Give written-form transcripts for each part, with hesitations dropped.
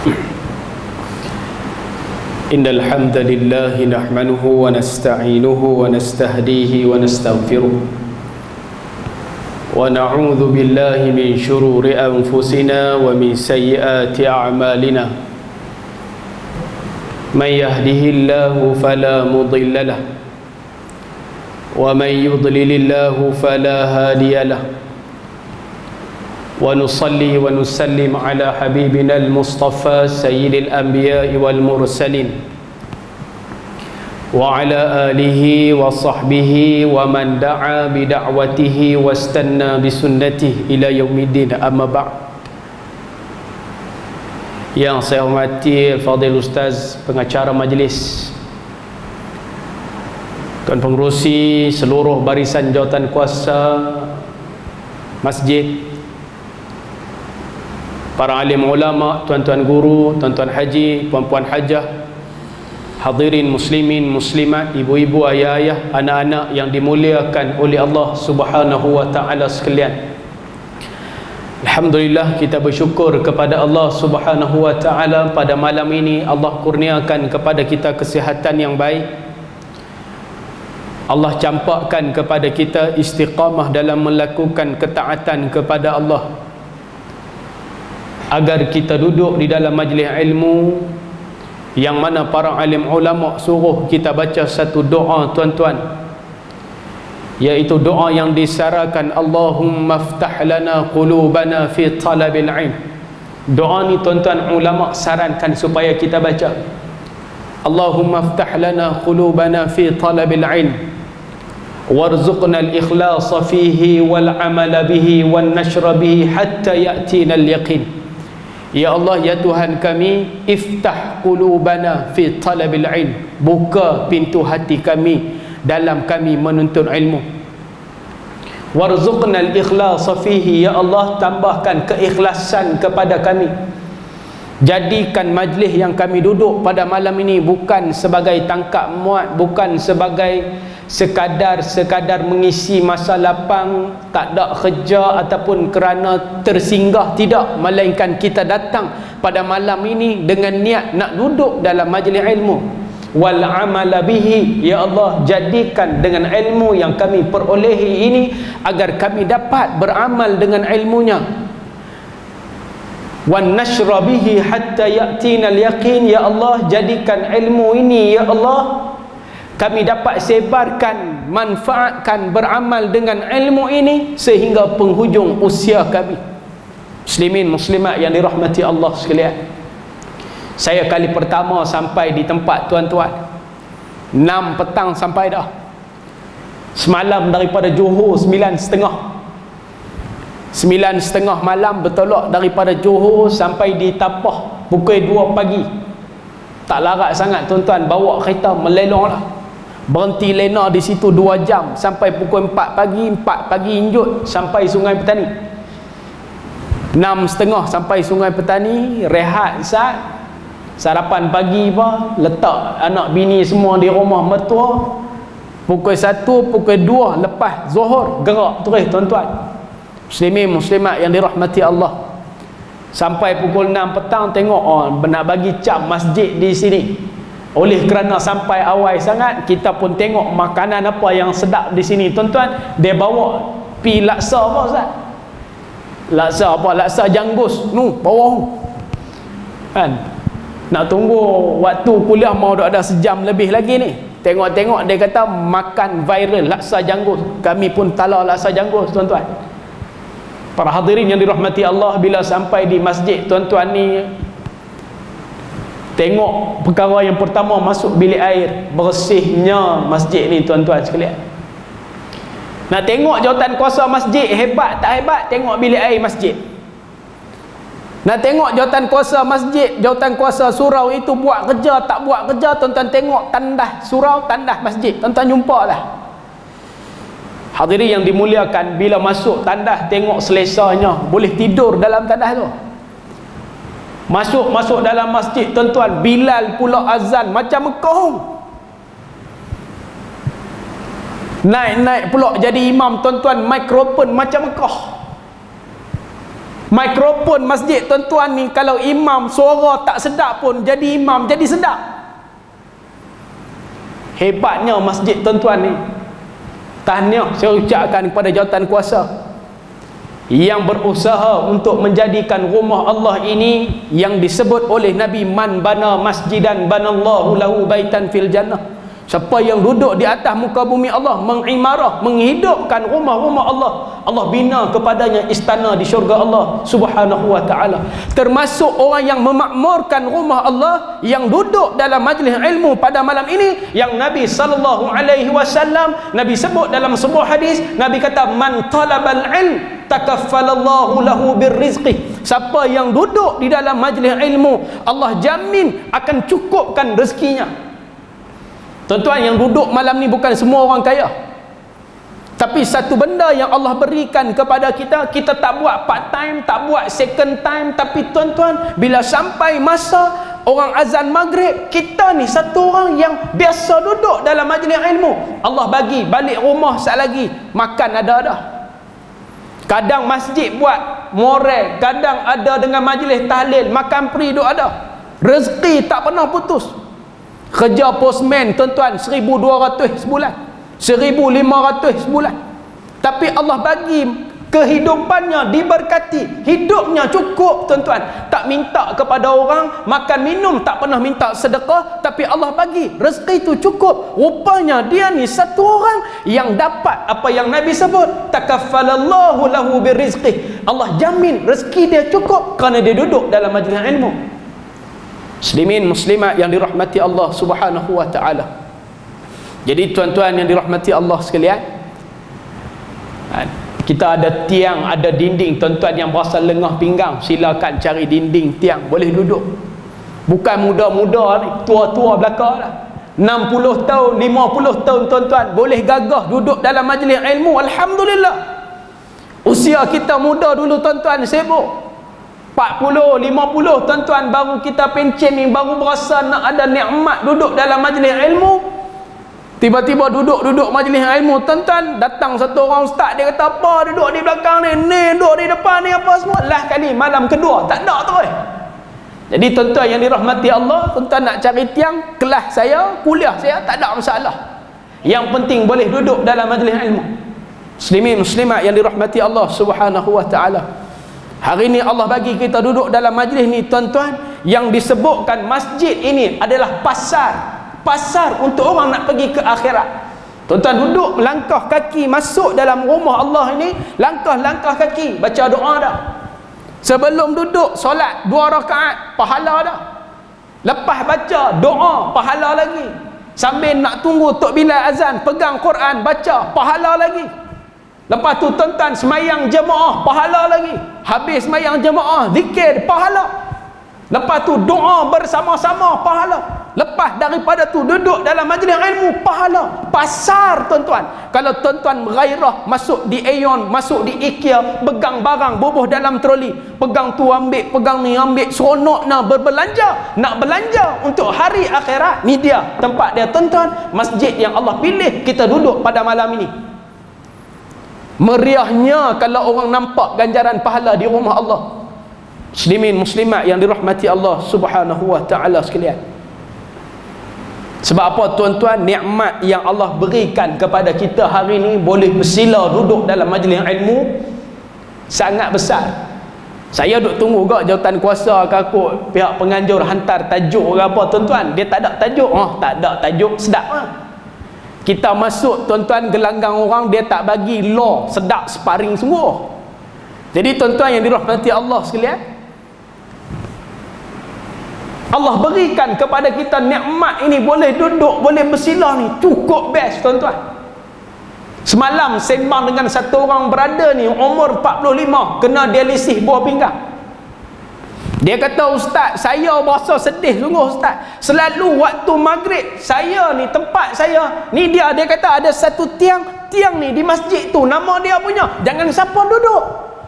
Innal hamdalillah nahmaduhu wa nasta'inuhu wa nastahdihi wa nastaghfiruh wa na'udzu billahi min shururi anfusina wa min sayyiati a'malina. Man yahdihillahu fala mudilla lahu wa man yudlilillahu fala hadiya lahu. ونصلي ونسلم على حبيبنا المصطفى سيد الأنبياء والمرسلين وعلى آله وصحبه ومن دعا بدعوته واستنى بسنته إلى يوم الدين. أما بعد. Yang saya hormati Fadil Ustaz pengacara majlis, Tuan Pengerusi seluruh barisan jawatan kuasa masjid, para alim ulama, tuan-tuan guru, tuan-tuan haji, puan-puan hajah, hadirin muslimin, muslimat, ibu-ibu, ayah-ayah, anak-anak yang dimuliakan oleh Allah Subhanahu wa taala sekalian. Alhamdulillah, kita bersyukur kepada Allah Subhanahu wa taala pada malam ini Allah kurniakan kepada kita kesihatan yang baik. Allah campakkan kepada kita istiqamah dalam melakukan ketaatan kepada Allah, agar kita duduk di dalam majlis ilmu yang mana para alim ulama suruh kita baca satu doa, tuan-tuan, iaitu doa yang disyaratkan, Allahumma ftah lana qulubana fi talabil ilm. Doa ni tuan-tuan ulama sarankan supaya kita baca, Allahumma ftah lana qulubana fi talabil ilm warzuqna al-ikhlasa fihi wal amala bihi wan nashra bihi hatta ya'tina al-yaqin. Ya Allah, ya Tuhan kami, iftah qulubana fi talabil ilm, buka pintu hati kami dalam kami menuntut ilmu. Warzuqna al-ikhlasa fihi, ya Allah, tambahkan keikhlasan kepada kami. Jadikan majlis yang kami duduk pada malam ini bukan sebagai tangkap muat, bukan sebagai sekadar mengisi masa lapang, tak ada kerja ataupun kerana tersinggah, tidak, melainkan kita datang pada malam ini dengan niat nak duduk dalam majlis ilmu. Wal amala bihi, ya Allah, jadikan dengan ilmu yang kami perolehi ini agar kami dapat beramal dengan ilmunya. Wan nashra bihi hatta ya'tina al-yaqin, ya Allah, jadikan ilmu ini, ya Allah, kami dapat sebarkan, manfaatkan, beramal dengan ilmu ini sehingga penghujung usia kami. Muslimin muslimat yang dirahmati Allah sekalian, saya kali pertama sampai di tempat tuan-tuan 6 petang sampai dah. Semalam daripada Johor 9.30 malam bertolak daripada Johor sampai di Tapah pukul 2 pagi. Tak larat sangat tuan-tuan, bawa kereta melelong lah, berhenti lena di situ 2 jam sampai pukul 4 pagi injut sampai Sungai Petani. 6.30 sampai Sungai Petani, rehat saat sarapan pagi apa, letak anak bini semua di rumah mertua. Pukul 1, pukul 2 lepas Zuhur gerak terus tuan-tuan. Muslimin muslimat yang dirahmati Allah, sampai pukul 6 petang tengok, oh, nak bagi cap masjid di sini. Oleh kerana sampai awal sangat, kita pun tengok makanan apa yang sedap di sini tuan-tuan. Dia bawa pi laksa apa Ustaz? Laksa apa? Laksa janggus bawah kan. Nak tunggu waktu kuliah mau ada sejam lebih lagi ni. Tengok-tengok dia kata makan viral laksa janggus. Kami pun tala laksa janggus tuan-tuan. Para hadirin yang dirahmati Allah, bila sampai di masjid tuan-tuan ni, tengok perkara yang pertama, masuk bilik air. Bersihnya masjid ni tuan-tuan sekalian. Nak tengok jawatan kuasa masjid hebat tak hebat, tengok bilik air masjid. Nak tengok jawatan kuasa masjid, jawatan kuasa surau itu buat kerja tak buat kerja, tuan-tuan tengok tandas surau, tandas masjid, tuan-tuan jumpa lah. Hadirin yang dimuliakan, bila masuk tandas tengok selesanya, boleh tidur dalam tandas tu. Masuk dalam masjid tuan-tuan, Bilal pula azan macam Mekah. Naik pula jadi imam tuan-tuan, mikrofon macam Mekah. Mikrofon masjid tuan-tuan ni, kalau imam suara tak sedap pun jadi imam jadi sedap. Hebatnya masjid tuan-tuan ni. Tahniah saya ucapkan kepada jawatan kuasa yang berusaha untuk menjadikan rumah Allah ini yang disebut oleh Nabi, man bana masjidan banallahu lahu baitan fil jannah. Siapa yang duduk di atas muka bumi Allah, mengimarah, menghidupkan rumah-rumah Allah, Allah bina kepadanya istana di syurga Allah subhanahu wa ta'ala. Termasuk orang yang memakmurkan rumah Allah, yang duduk dalam majlis ilmu pada malam ini, yang Nabi sallallahu alaihi wasallam, Nabi sebut dalam sebuah hadis, Nabi kata, man talabal ilm takaffalallahu lahu birrizqi. Siapa yang duduk di dalam majlis ilmu, Allah jamin akan cukupkan rezekinya. Tuan-tuan, yang duduk malam ni bukan semua orang kaya, tapi satu benda yang Allah berikan kepada kita, kita tak buat part time, tak buat second time, tapi tuan-tuan, bila sampai masa orang azan maghrib, kita ni satu orang yang biasa duduk dalam majlis ilmu, Allah bagi balik rumah sat lagi makan ada dah. Kadang masjid buat moral, kadang ada dengan majlis tahlil, makan free duk ada. Rezeki tak pernah putus. Kerja postman tuan-tuan 1,200 sebulan, 1,500 sebulan, tapi Allah bagi kehidupannya diberkati, hidupnya cukup tuan-tuan, tak minta kepada orang makan minum, tak pernah minta sedekah, tapi Allah bagi rezeki itu cukup. Rupanya dia ni satu orang yang dapat apa yang Nabi sebut, takaffalallahu lahu birrizqi. Allah jamin rezeki dia cukup kerana dia duduk dalam majlis ilmu. Muslimin muslimat yang dirahmati Allah subhanahu wa ta'ala. Jadi tuan-tuan yang dirahmati Allah sekalian, kita ada tiang, ada dinding tuan-tuan yang berasa lengah pinggang, silakan cari dinding, tiang, boleh duduk. Bukan muda-muda ni, tua-tua belaka lah, 60 tahun, 50 tahun tuan-tuan, boleh gagah duduk dalam majlis ilmu. Alhamdulillah. Usia kita muda dulu tuan-tuan, sibuk 40, 50 tuan-tuan, baru kita pencen ni, baru berasa nak ada nikmat duduk dalam majlis ilmu. Tiba-tiba duduk majlis ilmu tuan-tuan, datang satu orang ustaz, dia kata, apa duduk di belakang ni, duduk di depan ni apa semua. Lah kali malam kedua tak ada terus. Jadi tuan-tuan yang dirahmati Allah, tuan-tuan nak cari tiang, kelas saya, kuliah saya, tak ada masalah. Yang penting boleh duduk dalam majlis ilmu. Muslimin muslimat yang dirahmati Allah subhanahu wa ta'ala, hari ni Allah bagi kita duduk dalam majlis ni tuan-tuan, yang disebutkan masjid ini adalah pasar untuk orang nak pergi ke akhirat. Tuan-tuan duduk, langkah kaki masuk dalam rumah Allah ini, langkah kaki baca doa dah. Sebelum duduk solat 2 rakaat pahala dah. Lepas baca doa pahala lagi. Sambil nak tunggu Tok Bilal azan, pegang Quran baca pahala lagi. Lepas tu tuan-tuan semayang jemaah pahala lagi. Habis semayang jemaah zikir pahala. Lepas tu doa bersama-sama pahala. Lepas daripada tu duduk dalam majlis ilmu pahala. Pasar tuan-tuan. Kalau tuan-tuan gairah masuk di Aeon, masuk di IKEA, pegang barang bubuh dalam troli, pegang tu ambil, pegang ni ambil, seronok nak berbelanja, nak belanja untuk hari akhirat. Ni dia tempat dia tuan-tuan, masjid yang Allah pilih kita duduk pada malam ini. Meriahnya kalau orang nampak ganjaran pahala di rumah Allah. Muslimin muslimat yang dirahmati Allah subhanahu wa ta'ala sekalian. Sebab apa tuan-tuan? Nikmat yang Allah berikan kepada kita hari ini, boleh bersila duduk dalam majlis ilmu, sangat besar. Saya duk tunggu gak jawatan kuasa ke aku, pihak penganjur hantar tajuk ke apa tuan-tuan. Dia tak ada tajuk. Tak ada tajuk, sedap lah. Kita masuk tuan-tuan, gelanggang orang dia tak bagi law, sedap sparring semua. Jadi tuan-tuan yang dirahmati Allah sekalian, Allah berikan kepada kita nikmat ini, boleh duduk, boleh bersila ni, cukup best tuan-tuan. Semalam sembang dengan satu orang berada ni, umur 45, kena dialisis buah pinggang. Dia kata, ustaz, saya berasa sedih sungguh ustaz. Selalu waktu maghrib, saya ni, tempat saya ni, dia kata ada satu tiang ni di masjid tu, nama dia punya, jangan siapa duduk.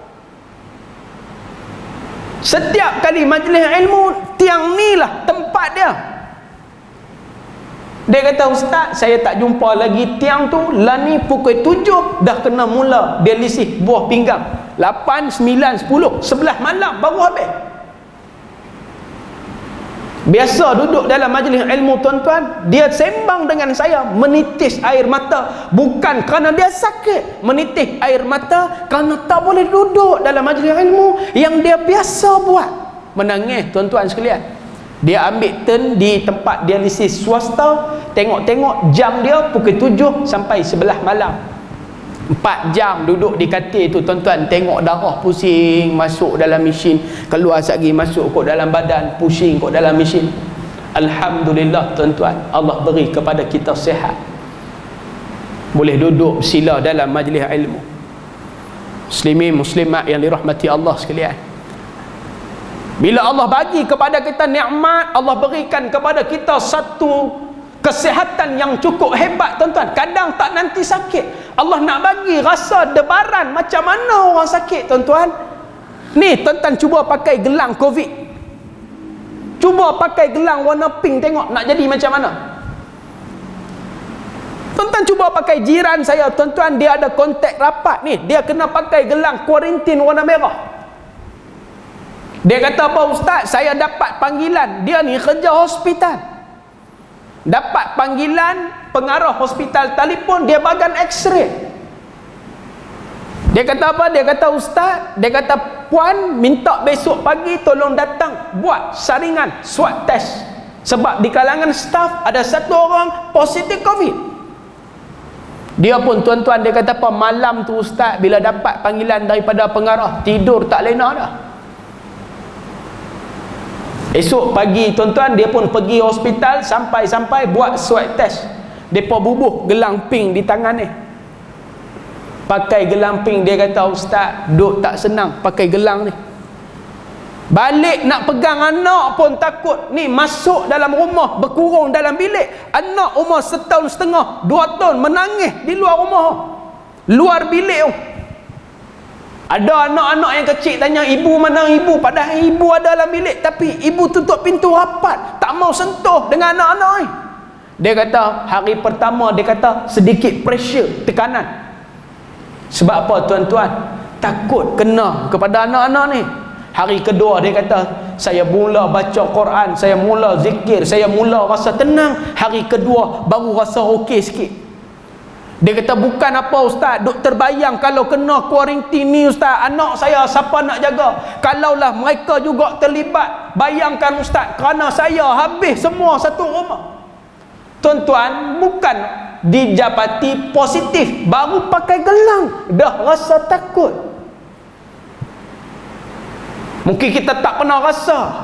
Setiap kali majlis ilmu, tiang ni lah tempat dia. Dia kata, ustaz, saya tak jumpa lagi tiang tu. Lah ni pukul 7 dah kena mula dialisis buah pinggang. 8, 9, 10, 11 malam baru habis. Biasa duduk dalam majlis ilmu tuan-tuan, dia sembang dengan saya, menitis air mata, bukan kerana dia sakit, menitis air mata kerana tak boleh duduk dalam majlis ilmu yang dia biasa buat. Menangis tuan-tuan sekalian. Dia ambil turn di tempat dialisis swasta, tengok-tengok jam dia pukul 7 sampai 11 malam. 4 jam duduk di katil tu tuan-tuan, tengok darah pusing masuk dalam mesin, keluar lagi masuk kot dalam badan, pusing kot dalam mesin. Alhamdulillah tuan-tuan, Allah beri kepada kita sihat, boleh duduk sila dalam majlis ilmu. Muslimin muslimat yang dirahmati Allah sekalian, bila Allah bagi kepada kita nikmat, Allah berikan kepada kita satu kesihatan yang cukup hebat tuan-tuan. Kadang tak nanti sakit, Allah nak bagi rasa debaran macam mana orang sakit tuan-tuan. Ni tuan-tuan cuba pakai gelang Covid, cuba pakai gelang warna pink, tengok nak jadi macam mana. Tuan-tuan cuba pakai jiran saya tuan-tuan, dia ada kontak rapat ni, dia kena pakai gelang kuarantin warna merah. Dia kata apa, ustaz saya dapat panggilan, dia ni kerja hospital, dapat panggilan pengarah hospital telefon, dia bagan x-ray. Dia kata apa? Dia kata ustaz, dia kata puan minta besok pagi tolong datang buat saringan swab test, sebab di kalangan staf ada satu orang positif Covid. Dia pun tuan-tuan, dia kata apa, malam tu ustaz bila dapat panggilan daripada pengarah, tidur tak lena dah. Esok pagi tuan-tuan dia pun pergi hospital, sampai buat swab test. Depa bubuh gelang pink di tangan ni, pakai gelang pink. Dia kata ustaz duk tak senang pakai gelang ni, balik nak pegang anak pun takut. Ni masuk dalam rumah, berkurung dalam bilik, anak umur 1,5 tahun 2 tahun menangis di luar rumah, luar bilik tu. Ada anak-anak yang kecil tanya ibu mana ibu, padahal ibu ada dalam bilik tapi ibu tutup pintu rapat, tak mau sentuh dengan anak-anak ni. Dia kata hari pertama dia kata sedikit pressure, tekanan. Sebab apa tuan-tuan? Takut kena kepada anak-anak ni. Hari kedua dia kata saya mula baca Quran, saya mula zikir, saya mula rasa tenang. Hari kedua baru rasa okey sikit. Dia kata bukan apa ustaz, duk terbayang kalau kena kuarantin ni ustaz, anak saya siapa nak jaga? Kalaulah mereka juga terlibat, bayangkan ustaz, kerana saya habis semua satu rumah. Tuan-tuan, bukan dijapati positif baru pakai gelang dah rasa takut. Mungkin kita tak pernah rasa.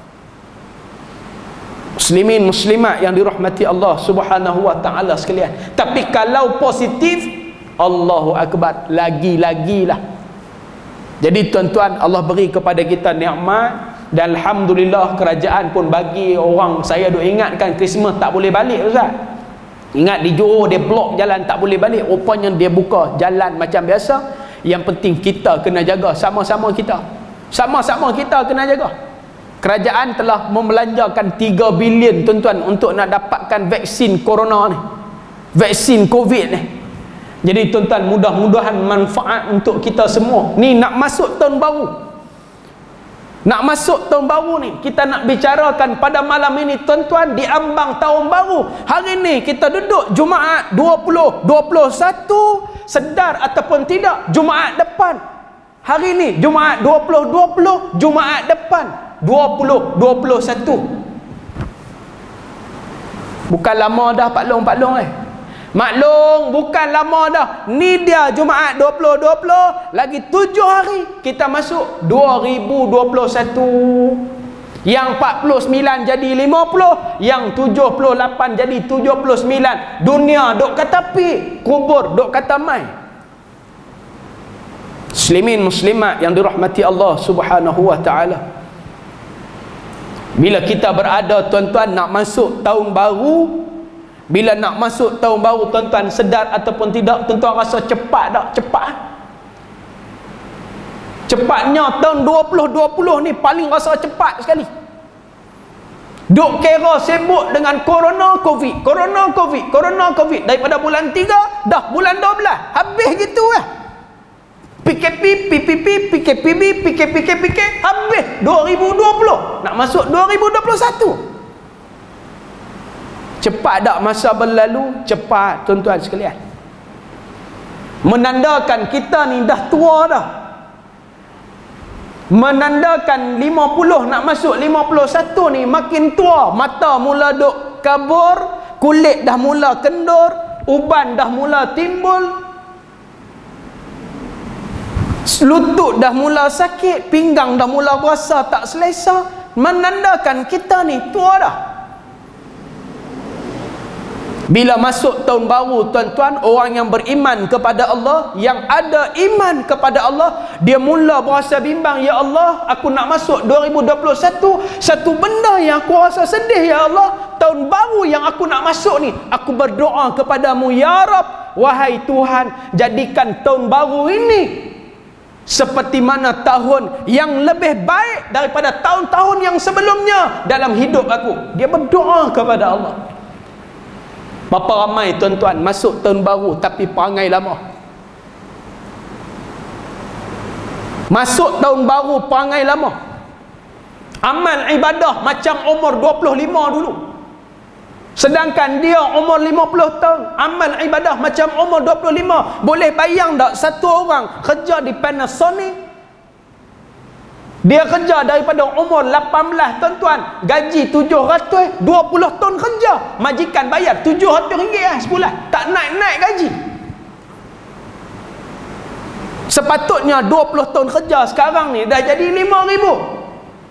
Muslimin muslimat yang dirahmati Allah Subhanahu wa taala sekalian. Tapi kalau positif, Allahu akbar, lagi-lagilah. Jadi tuan-tuan, Allah beri kepada kita nikmat, dan alhamdulillah kerajaan pun bagi orang. Saya duk ingatkan Christmas tak boleh balik ustaz. Ingat di Johor dia blok jalan tak boleh balik, rupanya dia buka jalan macam biasa. Yang penting kita kena jaga, sama-sama kita kena jaga. Kerajaan telah membelanjakan 3 bilion tuan-tuan untuk nak dapatkan vaksin corona ni, vaksin Covid ni. Jadi tuan-tuan, mudah-mudahan manfaat untuk kita semua. Ni nak masuk tahun baru, nak masuk tahun baru ni, kita nak bicarakan pada malam ini tuan-tuan, di ambang tahun baru. Hari ni kita duduk Jumaat 20-21, sedar ataupun tidak, Jumaat depan. Hari ni Jumaat 20-20, Jumaat depan 20-21. Bukan lama dah Pak Long Maklum, bukan lama dah. Ni dia Jumaat 20-20, lagi 7 hari kita masuk 2021. Yang 49 jadi 50, yang 78 jadi 79. Dunia duk kata pi, kubur duk kata mai. Muslimin muslimat yang dirahmati Allah Subhanahu wa taala. Bila kita berada tuan-tuan nak masuk tahun baru, bila nak masuk tahun baru tuan-tuan, sedar ataupun tidak, tuan-tuan rasa cepat tak? Cepatnya tahun 2020 ni paling rasa cepat sekali. Duk kira sibuk dengan corona covid daripada bulan 3 dah bulan 12 habis gitu lah. PKP, habis 2020, nak masuk 2021. Cepat tak masa berlalu? Cepat, tuan-tuan sekalian. Menandakan kita ni dah tua dah. Menandakan 50 nak masuk 51 ni makin tua. Mata mula duk kabur, kulit dah mula kendur, uban dah mula timbul, lutut dah mula sakit, pinggang dah mula berasa tak selesa. Menandakan kita ni tua dah. Bila masuk tahun baru, tuan-tuan, orang yang beriman kepada Allah, yang ada iman kepada Allah, dia mula berasa bimbang, ya Allah, aku nak masuk 2021, satu benda yang aku rasa sedih, ya Allah, tahun baru yang aku nak masuk ni, aku berdoa kepadamu, ya Rab, wahai Tuhan, jadikan tahun baru ini seperti mana tahun yang lebih baik daripada tahun-tahun yang sebelumnya dalam hidup aku. Dia berdoa kepada Allah. Berapa ramai tuan-tuan masuk tahun baru tapi perangai lama. Masuk tahun baru perangai lama. Amal ibadah macam umur 25 dulu. Sedangkan dia umur 50 tahun, amal ibadah macam umur 25. Boleh bayang tak satu orang kerja di Panasonic, dia kerja daripada umur 18, tuan-tuan, gaji 700, 20 tahun kerja, majikan bayar RM700 sebulan, tak naik-naik gaji. Sepatutnya 20 tahun kerja, sekarang ni dah jadi 5,000.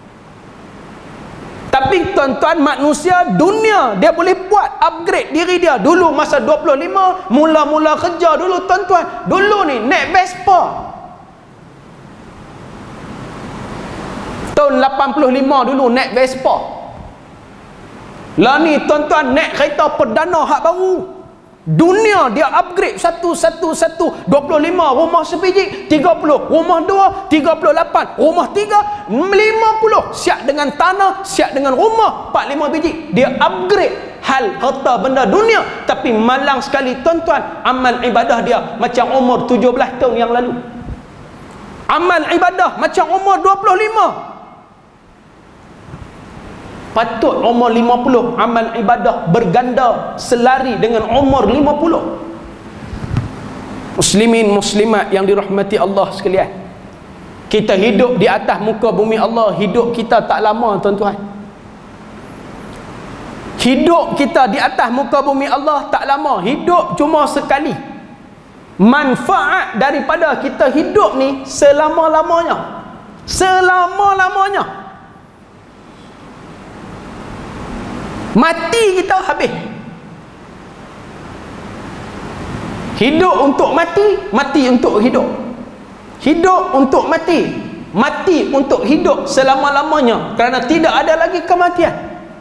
Tapi tuan-tuan, manusia dunia dia boleh buat upgrade diri dia. Dulu masa 25 mula-mula kerja dulu, tuan-tuan, dulu ni naik Vespa. Tahun 85 dulu naik Vespa. Lah ni tuan-tuan naik kereta perdana hak baru. Dunia dia upgrade satu 25 rumah sebiji, 30 rumah 2, 38 rumah 3, 50 siap dengan tanah, siap dengan rumah 45 biji. Dia upgrade hal harta benda dunia. Tapi malang sekali tuan-tuan, amal ibadah dia macam umur 17 tahun yang lalu. Amal ibadah macam umur 25. Patut umur 50 amal ibadah berganda selari dengan umur 50. Muslimin muslimat yang dirahmati Allah sekalian, kita hidup di atas muka bumi Allah, hidup kita tak lama tuan-tuan. Hidup kita di atas muka bumi Allah tak lama, hidup cuma sekali. Manfaat daripada kita hidup ni selama-lamanya. Selama-lamanya. Mati kita habis. Hidup untuk mati, mati untuk hidup. Hidup untuk mati, mati untuk hidup selama-lamanya, kerana tidak ada lagi kematian.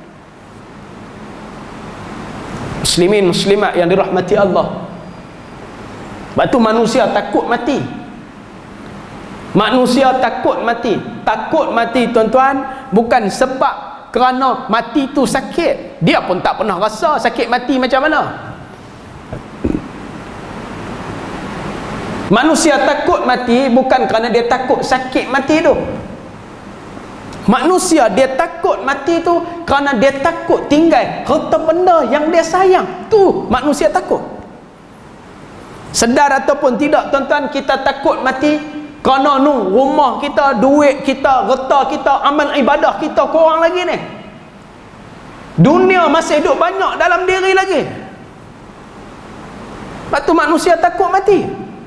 Muslimin muslimat yang dirahmati Allah, sebab tu manusia takut mati. Manusia takut mati. Takut mati tuan-tuan bukan sebab kerana mati tu sakit. Dia pun tak pernah rasa sakit mati macam mana. Manusia takut mati bukan kerana dia takut sakit mati tu. Manusia dia takut mati tu kerana dia takut tinggal harta benda yang dia sayang. Tu manusia takut. Sedar ataupun tidak tuan-tuan, kita takut mati kerana rumah kita, duit kita, harta kita, amal ibadah kita kurang lagi ni. Dunia masih duk banyak dalam diri lagi. Sebab tu manusia takut mati.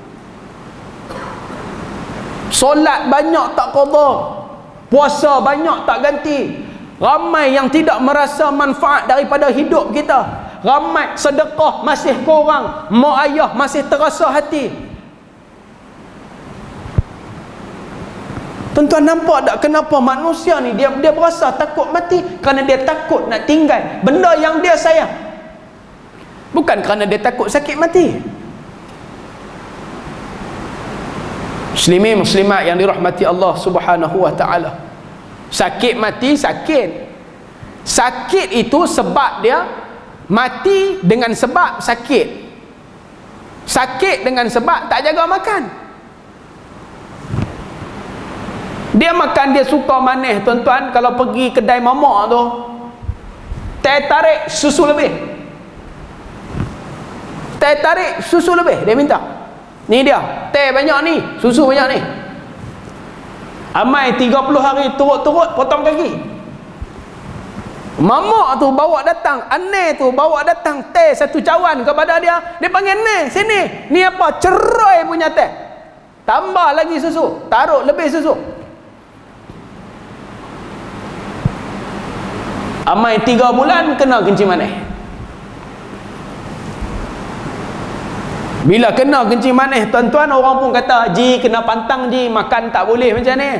Solat banyak tak qada, puasa banyak tak ganti. Ramai yang tidak merasa manfaat daripada hidup kita. Ramai sedekah masih kurang, mak ayah masih terasa hati. Tuan-tuan nampak tak kenapa manusia ni dia berasa takut mati? Kerana dia takut nak tinggal benda yang dia sayang, bukan kerana dia takut sakit mati. Muslimin muslimat yang dirahmati Allah Subhanahu wa taala, sakit mati sakit. Sakit itu sebab dia, mati dengan sebab sakit. Sakit dengan sebab tak jaga makan. Dia makan, dia suka manis tuan-tuan. Kalau pergi kedai mamak tu, teh tarik susu lebih, teh tarik susu lebih dia minta. Ni dia, teh banyak ni, susu banyak ni. Amai 30 hari turut-turut potong kaki. Mamak tu bawa datang, aneh tu bawa datang teh satu cawan kepada dia. Dia panggil, "Neh, sini. Ni apa? Cerai punya teh. Tambah lagi susu, taruh lebih susu." Amai 3 bulan kena kencing manis. Bila kena kencing manis tuan-tuan, orang pun kata, "Ji, kena pantang ji, makan tak boleh macam ni."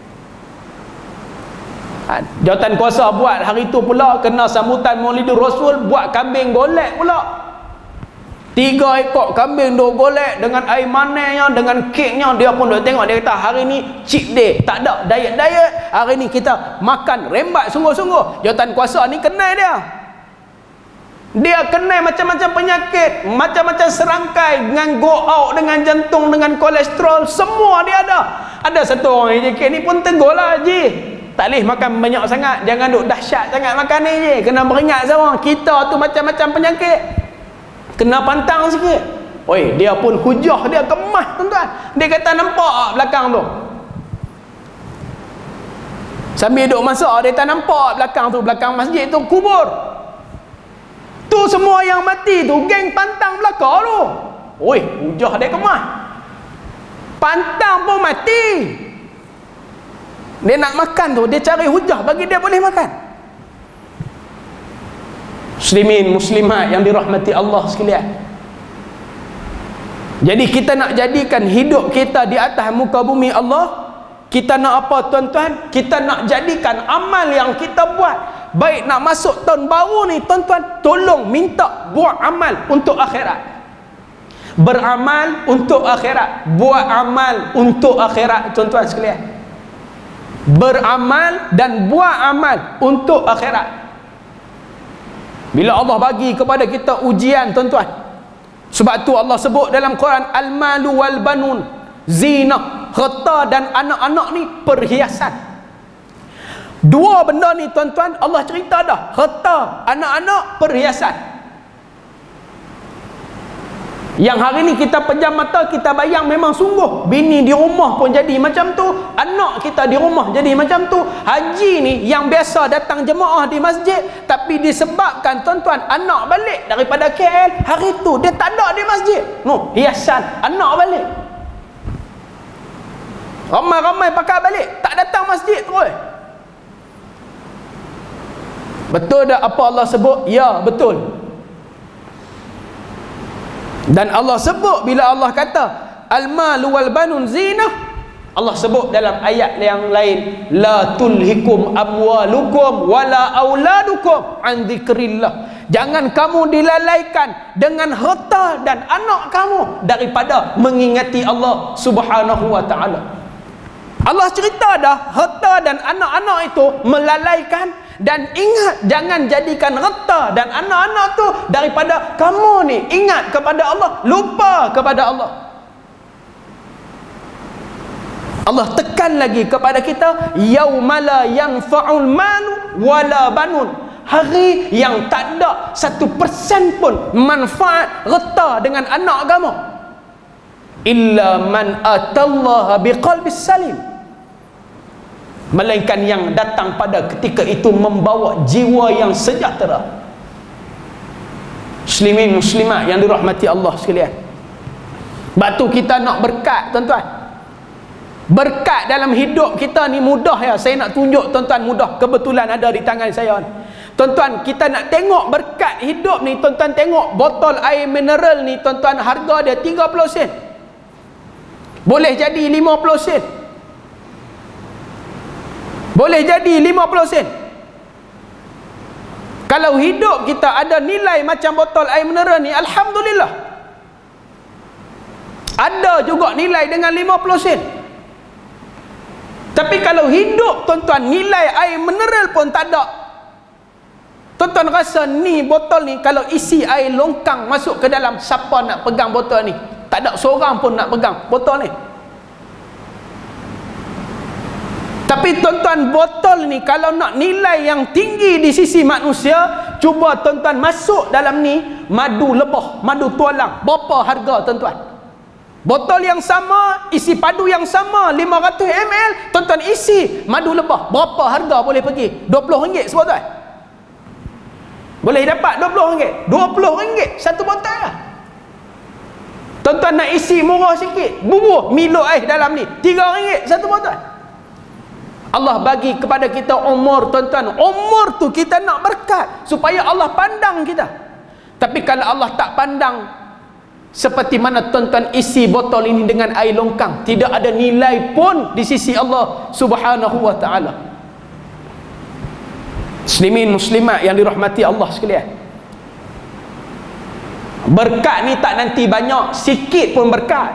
Jawatan kuasa buat hari tu pula kena sambutan Maulidur Rasul, buat kambing golek pula. 3 ekor kambing duk golek dengan air manisnya, dengan keknya. Dia pun duk tengok, dia kata hari ni cheat day, tak ada diet-diet. Hari ni kita makan rembat sungguh-sungguh. Jawatan kuasa ni kenal dia. Dia kenal macam-macam penyakit, macam-macam serangkai, dengan go out, dengan jantung, dengan kolesterol, semua dia ada. Ada satu orang JK ni pun tegur lah, "Ji, tak boleh makan banyak sangat, jangan duk dahsyat sangat makan ni je, kena beringat sama, kita tu macam-macam penyakit, kena pantang sikit." Oi, dia pun hujah, dia kemas tuan-tuan. Dia kata, "Nampak belakang tu, sambil duk masak, dia tak nampak belakang tu, belakang masjid tu kubur tu, semua yang mati tu geng pantang belakang tu." Oi, hujah dia kemas. Pantang pun mati. Dia nak makan tu, dia cari hujah bagi dia boleh makan. Muslimin, muslimat yang dirahmati Allah sekalian. Jadi kita nak jadikan hidup kita di atas muka bumi Allah, kita nak apa tuan-tuan? Kita nak jadikan amal yang kita buat, baik nak masuk tahun baru ni tuan-tuan, tolong minta buat amal untuk akhirat. Beramal untuk akhirat, buat amal untuk akhirat tuan-tuan sekalian. Beramal dan buat amal untuk akhirat. Bila Allah bagi kepada kita ujian tuan-tuan, sebab tu Allah sebut dalam Quran, "Al-malu wal banun zinah." Harta dan anak-anak ni perhiasan. Dua benda ni tuan-tuan Allah cerita dah, harta, anak-anak, perhiasan. Yang hari ni kita pejam mata, kita bayang memang sungguh. Bini di rumah pun jadi macam tu, anak kita di rumah jadi macam tu. Haji ni yang biasa datang jemaah di masjid, tapi disebabkan tuan-tuan anak balik daripada KL, hari tu dia tak ada di masjid. No, hiasan anak balik. Ramai-ramai pakai balik, tak datang masjid terus. Betul tak apa Allah sebut? Ya, betul. Dan Allah sebut, bila Allah kata al-malu wal banun zinah, Allah sebut dalam ayat yang lain, "La tulhikum amwalukum wala auladukum an dzikrillah." Jangan kamu dilalaikan dengan harta dan anak kamu daripada mengingati Allah Subhanahu wa taala. Allah cerita dah harta dan anak-anak itu melalaikan. Dan ingat, jangan jadikan harta dan anak-anak tu daripada kamu ni ingat kepada Allah, lupa kepada Allah. Allah tekan lagi kepada kita, yaumala yanfa'ul malu wala banun. Hari yang tak ada 1% pun manfaat harta dengan anak kamu, illa man atallaha biqalbis salim, melainkan yang datang pada ketika itu membawa jiwa yang sejahtera. Muslimin muslimat yang dirahmati Allah sekalian. Batu kita nak berkat tuan-tuan. Berkat dalam hidup kita ni mudah ya. Saya nak tunjuk tuan-tuan mudah. Kebetulan ada di tangan saya ni. Tuan-tuan, kita nak tengok berkat hidup ni, tuan-tuan tengok botol air mineral ni tuan-tuan, harga dia 30 sen. Boleh jadi 50 sen. Boleh jadi 50 sen. Kalau hidup kita ada nilai macam botol air mineral ni, alhamdulillah. Ada juga nilai dengan 50 sen. Tapi kalau hidup tuan-tuan nilai air mineral pun tak ada, tuan-tuan rasa ni botol ni kalau isi air longkang masuk ke dalam, siapa nak pegang botol ni? Tak ada seorang pun nak pegang botol ni. Tapi tuan-tuan, botol ni kalau nak nilai yang tinggi di sisi manusia, cuba tuan-tuan masuk dalam ni madu lebah, madu tualang. Berapa harga tuan-tuan? Botol yang sama, isi padu yang sama, 500 ml, tuan-tuan isi madu lebah, berapa harga boleh pergi? RM20 sebotol. Boleh dapat RM20. RM20 satu botol lah. Tuan-tuan nak isi murah sikit, bubuh Milo air dalam ni, RM3 satu botol. Allah bagi kepada kita umur, tuan-tuan. Umur tu kita nak berkat supaya Allah pandang kita. Tapi kalau Allah tak pandang, seperti mana tuan-tuan isi botol ini dengan air longkang, tidak ada nilai pun di sisi Allah Subhanahu wa ta'ala. Muslimin muslimat yang dirahmati Allah sekalian, berkat ni tak nanti banyak, sikit pun berkat.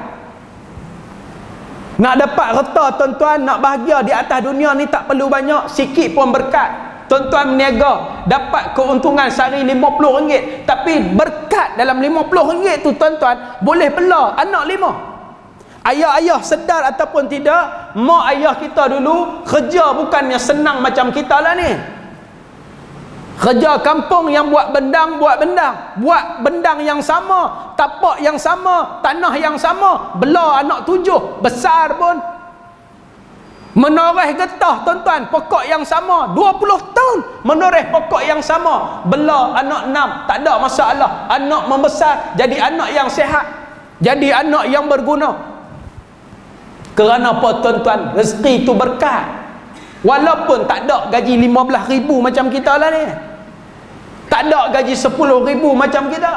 Nak dapat harta tuan-tuan, nak bahagia di atas dunia ni tak perlu banyak, sikit pun berkat. Tuan-tuan berniaga, dapat keuntungan sehari RM50, tapi berkat dalam RM50 tu tuan-tuan, boleh bela anak 5. Ayah-ayah sedar ataupun tidak, mak ayah kita dulu kerja bukannya senang macam kita lah ni. Kerja kampung yang buat bendang, buat bendang yang sama, tapak yang sama, tanah yang sama, bela anak 7, besar pun. Menoreh getah tuan-tuan, pokok yang sama, 20 tahun menoreh pokok yang sama, bela anak 6, tak ada masalah. Anak membesar, jadi anak yang sihat, jadi anak yang berguna. Kerana apa tuan-tuan? Rezeki itu berkat. Walaupun tak ada gaji 15,000 macam kita lah ni, tak ada gaji 10,000 macam kita.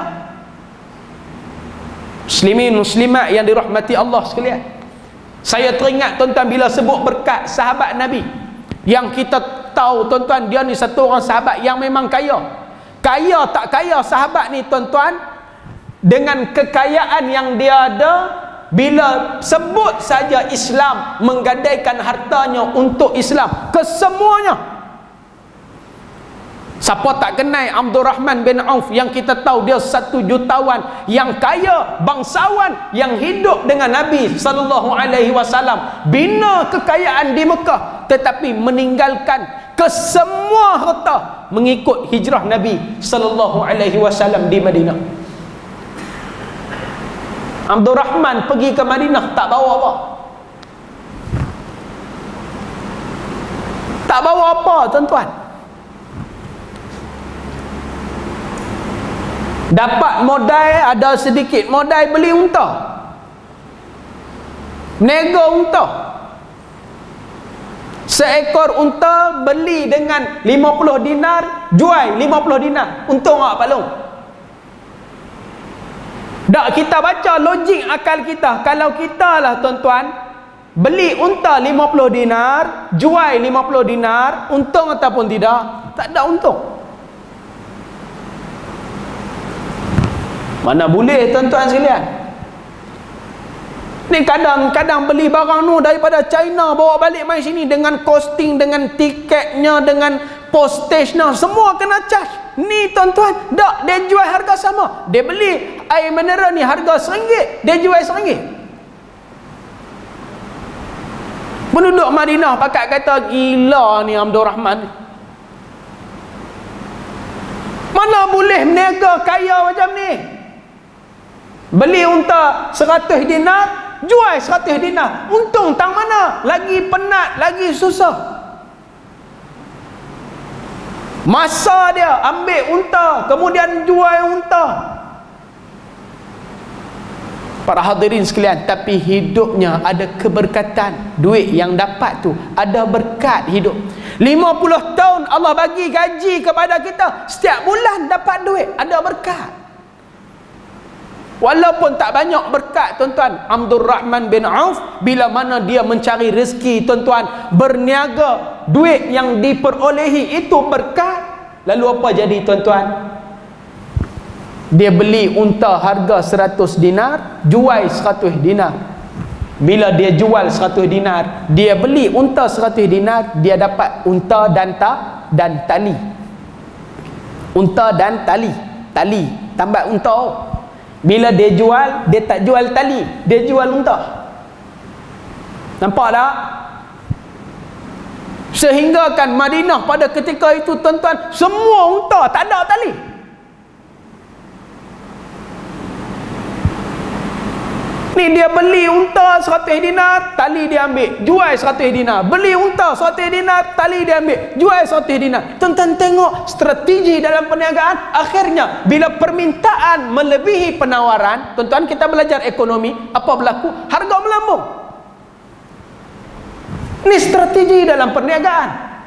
Muslimin muslimat yang dirahmati Allah sekalian, saya teringat tuan-tuan bila sebut berkat sahabat Nabi, yang kita tahu tuan-tuan, dia ni satu orang sahabat yang memang kaya. Kaya tak kaya sahabat ni tuan-tuan, dengan kekayaan yang dia ada, bila sebut saja Islam, menggadaikan hartanya untuk Islam, kesemuanya. Siapa tak kenal Abdul Rahman bin Auf, yang kita tahu dia 1 jutawan, yang kaya, bangsawan, yang hidup dengan Nabi SAW, bina kekayaan di Mekah, tetapi meninggalkan kesemua harta mengikut hijrah Nabi SAW di Madinah. Abdul Rahman pergi ke Madinah tak bawa apa, tak bawa apa tuan-tuan. Dapat modal, ada sedikit modal, beli unta, nego unta. Seekor unta beli dengan 50 dinar, jual 50 dinar, untung tak palung. Tak, kita baca logik akal kita. Kalau kita lah tuan-tuan, beli unta 50 dinar, jual 50 dinar, untung ataupun tidak? Tak ada untung. Mana boleh tuan-tuan sekalian. Ni kadang-kadang beli barang nu daripada China, bawa balik mai sini dengan costing, dengan tiketnya, dengan postage-nya, semua kena charge. Ni tuan-tuan, tak, dia jual harga sama. Dia beli air mineral ni harga RM1, dia jual RM1. Penduduk Madinah pakat kata, gila ni Abdul Rahman. Mana boleh meniaga kaya macam ni? Beli unta 100 dinar, jual 100 dinar, untung tang mana? Lagi penat, lagi susah. Masa dia ambil unta, kemudian jual unta. Para hadirin sekalian, tapi hidupnya ada keberkatan. Duit yang dapat tu ada berkat hidup. 50 tahun Allah bagi gaji kepada kita, setiap bulan dapat duit, ada berkat. Walaupun tak banyak berkat tuan-tuan, Abdul Rahman bin Auf, bila mana dia mencari rezeki tuan-tuan, berniaga, duit yang diperolehi itu berkat. Lalu apa jadi tuan-tuan? Dia beli unta harga 100 dinar, jual 100 dinar. Bila dia jual 100 dinar, dia beli unta 100 dinar, dia dapat unta dan tali. Unta dan tali tambah unta. Bila dia jual, dia tak jual tali, dia jual unta. Nampak tak? Sehingga kan Madinah pada ketika itu tuan-tuan, semua unta tak ada tali. Ni dia beli unta 100 dinar, tali dia ambil, jual 100 dinar. Beli unta 100 dinar, tali dia ambil, jual 100 dinar. Tuan-tuan tengok strategi dalam perniagaan. Akhirnya bila permintaan melebihi penawaran, tuan-tuan kita belajar ekonomi, apa berlaku? Harga melambung. Ini strategi dalam perniagaan.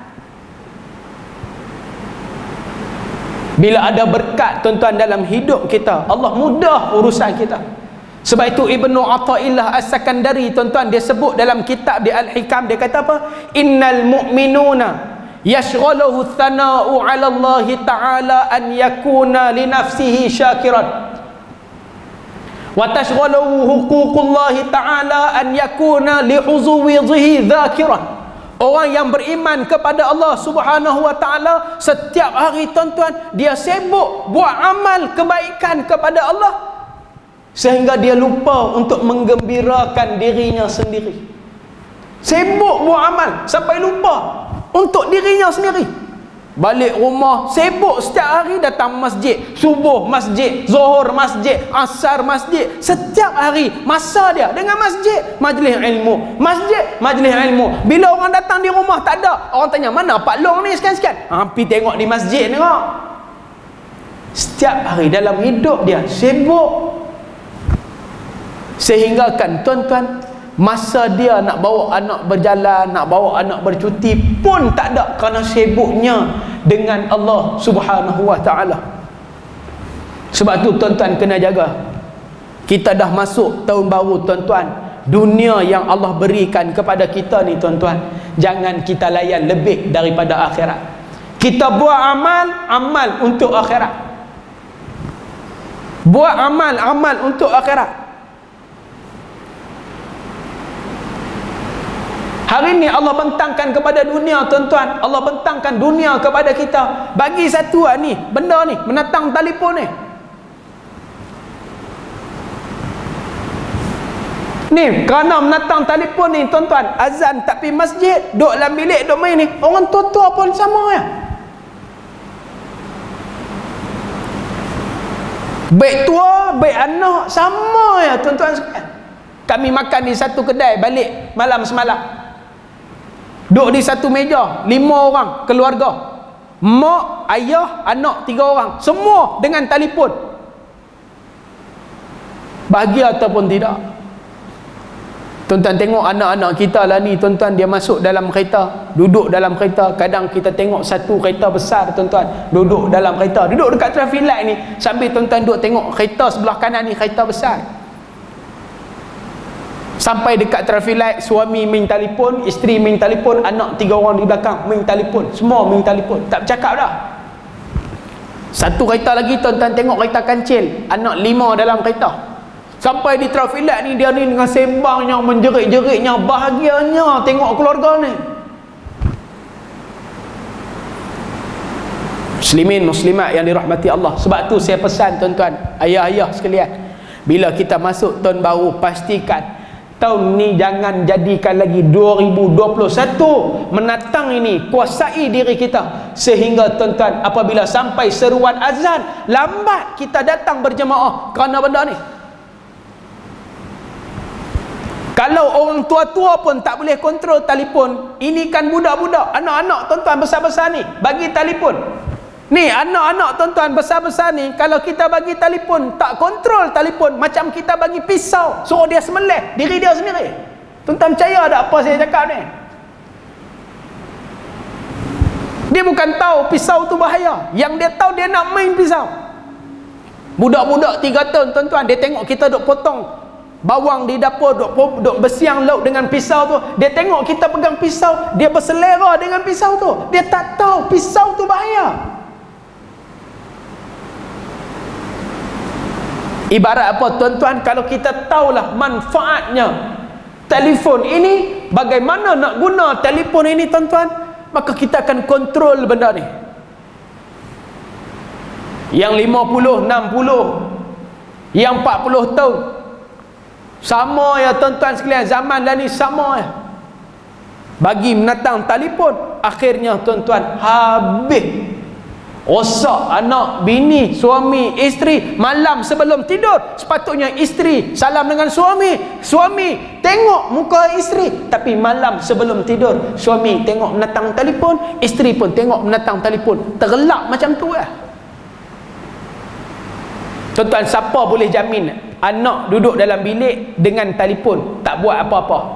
Bila ada berkat tuan-tuan dalam hidup kita, Allah mudah urusan kita. Sebab itu Ibnu Athaillah As-Sakandari tuan-tuan, dia sebut dalam kitab di Al-Hikam, dia kata apa? Innal mu'minuna yashghaluhu thana'u 'ala Allah ta'ala an yakuna li nafsihi syakiran wa tashghaluhu huququllah ta'ala an yakuna li uzwihi dhakiran. Orang yang beriman kepada Allah Subhanahu wa taala, setiap hari tuan-tuan dia sibuk buat amal kebaikan kepada Allah sehingga dia lupa untuk menggembirakan dirinya sendiri. Sibuk buat amal sampai lupa untuk dirinya sendiri. Balik rumah sibuk setiap hari, datang masjid, subuh masjid, zuhur masjid, asar masjid. Setiap hari masa dia dengan masjid, majlis ilmu, masjid, majlis ilmu. Bila orang datang di rumah tak ada, orang tanya, mana Pak Long ni sekian-sekian? Pergi tengok di masjid tengok. Setiap hari dalam hidup dia sibuk. Sehingga kan tuan-tuan, masa dia nak bawa anak berjalan, nak bawa anak bercuti pun tak ada, kerana sibuknya dengan Allah Subhanahu wa taala. Sebab tu tuan-tuan kena jaga. Kita dah masuk tahun baru tuan-tuan. Dunia yang Allah berikan kepada kita ni tuan-tuan, jangan kita layan lebih daripada akhirat. Kita buat amal untuk akhirat. Buat amal untuk akhirat. Hari ni Allah bentangkan kepada dunia tuan-tuan, Allah bentangkan dunia kepada kita. Bagi satu ni, benda ni, menatang telefon ni. Ni, kerana menatang telefon ni tuan-tuan, azan tak pergi masjid, duduk dalam bilik, duduk main ni. Orang tua-tua pun sama ya. Baik tua, baik anak, sama ya tuan-tuan sekalian. Kami makan di satu kedai, balik malam semalam. Duduk di satu meja, 5 orang keluarga, mak, ayah, anak 3 orang, semua dengan telefon. Bahagia ataupun tidak? Tuan-tuan tengok anak-anak kita lah ni tuan-tuan, dia masuk dalam kereta, duduk dalam kereta. Kadang kita tengok satu kereta besar tuan-tuan, duduk dalam kereta, duduk dekat traffic light ni, sambil tuan-tuan duduk tengok kereta sebelah kanan ni, kereta besar. Sampai dekat traffic light, suami main telefon, isteri main telefon, anak 3 orang di belakang main telefon, semua main telefon, tak bercakap dah. Satu kereta lagi tuan-tuan tengok, kereta kancil, anak 5 dalam kereta. Sampai di traffic light ni, dia ni dengan sembangnya, menjerit-jeritnya, bahagianya tengok keluarga ni. Muslimin muslimat yang dirahmati Allah. Sebab tu saya pesan tuan-tuan, ayah-ayah sekalian, bila kita masuk tahun baru, pastikan tahun ni jangan jadikan lagi 2021 menatang ini, kuasai diri kita sehingga tuan-tuan apabila sampai seruan azan lambat kita datang berjemaah kerana benda ni. Kalau orang tua-tua pun tak boleh kontrol telefon, ini kan budak-budak, anak-anak tuan-tuan besar-besar ni bagi telefon. Ni anak-anak tuan-tuan besar-besar ni, kalau kita bagi telefon, tak kontrol telefon, macam kita bagi pisau, suruh dia semelih diri dia sendiri. Tuan-tuan percaya tak apa saya cakap ni? Dia bukan tahu pisau tu bahaya, yang dia tahu dia nak main pisau. Budak-budak 3 tahun tuan-tuan, dia tengok kita duk potong bawang di dapur, duk bersiang lauk dengan pisau tu, dia tengok kita pegang pisau, dia berselera dengan pisau tu. Dia tak tahu pisau tu bahaya. Ibarat apa tuan-tuan, kalau kita tahulah manfaatnya telefon ini, bagaimana nak guna telefon ini tuan-tuan, maka kita akan kontrol benda ni. Yang 50, 60, yang 40 tahun sama ya tuan-tuan sekalian, zaman dah ni sama ya. Bagi menatang telefon, Akhirnya tuan-tuan, habis rosak anak, bini, suami, isteri. Malam sebelum tidur sepatutnya isteri salam dengan suami, suami tengok muka isteri. Tapi malam sebelum tidur suami tengok menatang telefon, isteri pun tengok menatang telefon. Terlak macam tu lah. Tuan-tuan, siapa boleh jamin anak duduk dalam bilik dengan telefon tak buat apa-apa?